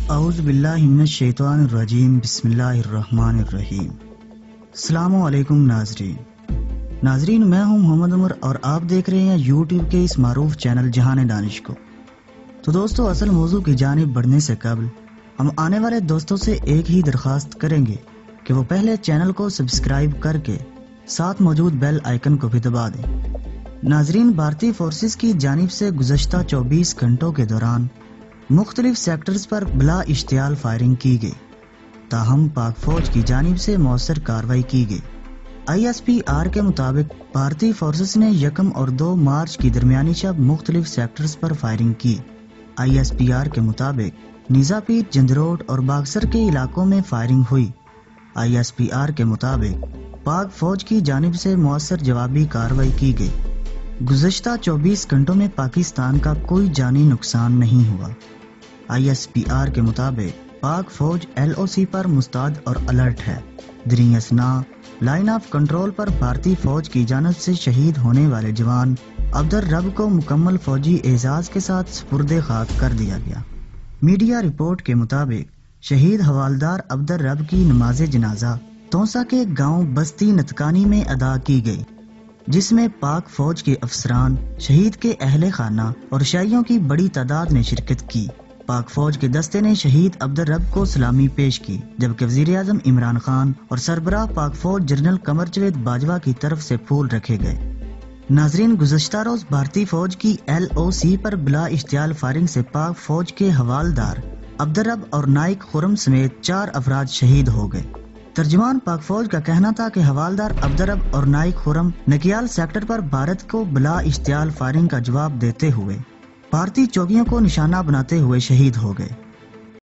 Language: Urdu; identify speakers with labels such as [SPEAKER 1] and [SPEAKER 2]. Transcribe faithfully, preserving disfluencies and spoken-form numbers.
[SPEAKER 1] اعوذ باللہ من الشیطان الرجیم بسم اللہ الرحمن الرحیم۔ السلام علیکم ناظرین ناظرین میں ہوں محمد عمر اور آپ دیکھ رہے ہیں یوٹیوب کے اس معروف چینل جہان-e-دانش کو۔ تو دوستو، اصل موضوع کی جانب بڑھنے سے قبل ہم آنے والے دوستوں سے ایک ہی درخواست کریں گے کہ وہ پہلے چینل کو سبسکرائب کر کے ساتھ موجود بیل آئیکن کو بھی دبا دیں۔ ناظرین، بھارتی فورسز کی جانب سے گزشتہ چوبیس گھنٹوں کے دوران مختلف سیکٹرز پر بلا اشتعال فائرنگ کی گئی، تاہم پاک فوج کی جانب سے مؤثر کارروائی کی گئی۔ آئی ایس پی آر کے مطابق بھارتی فورسز نے یکم اور دو مارچ کی درمیانی شب مختلف سیکٹرز پر فائرنگ کی۔ آئی ایس پی آر کے مطابق نیزا پیر، جندروٹ اور باکسر کے علاقوں میں فائرنگ ہوئی۔ آئی ایس پی آر کے مطابق پاک فوج کی جانب سے مؤثر جوابی کارروائی کی گئی۔ گزشتہ چوبیس گھنٹوں میں پاکستان کا کوئی جانی نقصان نہیں ہوا۔ آئی ایس پی آر کے مطابق پاک فوج ایل او سی پر مستعد اور الرٹ ہے۔ دریں اثناء لائن آف کنٹرول پر بھارتی فوج کی جانب سے شہید ہونے والے جوان عبدالرب کو مکمل فوجی اعزاز کے ساتھ سپرد خاک کر دیا گیا۔ میڈیا رپورٹ کے مطابق شہید حوالدار عبدالرب کی نماز جنازہ تونسا کے گاؤں بستی نتکانی میں ادا کی گئی، جس میں پاک فوج کے افسران، شہید کے اہل خانہ اور شیعیوں کی بڑی تعداد نے شرکت کی۔ پاک فوج کے دستے نے شہید عبدالرب کو سلامی پیش کی، جبکہ وزیر اعظم عمران خان اور سربراہ پاک فوج جنرل قمر جاوید باجوہ کی طرف سے پھول رکھے گئے۔ ناظرین، گزشتہ روز بھارتی فوج کی ایل او سی پر بلا اشتعال فائرنگ سے پاک فوج کے حوالدار عبدالرب اور نائک خرم سمیت چار افراد شہید ہو گئے۔ ترجمان پاک فوج کا کہنا تھا کہ حوالدار عبدالرب اور نائک خرم نکیال سیکٹر پر بھارت کو بلا اشتعال فائرنگ کا جواب دیتے ہوئے بھارتی چوکیوں کو نشانہ بناتے ہوئے شہید ہو گئے۔